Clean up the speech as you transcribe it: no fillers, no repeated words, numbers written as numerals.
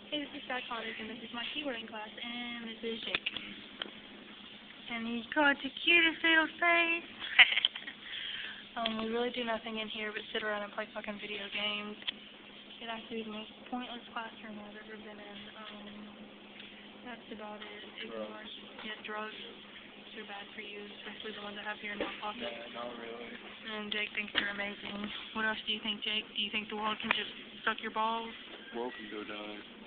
Hey, this is Skye and this is my keyboarding class, and this is Jake. And he's got the cutest little face. We really do nothing in here but sit around and play fucking video games. It actually is the most pointless classroom I've ever been in. That's about it. Ignore. Yeah, drugs. They're bad for you, especially the ones that have here in my pocket. Yeah, not really. And Jake thinks they're amazing. What else do you think, Jake? Do you think the world can just suck your balls? The world can go down.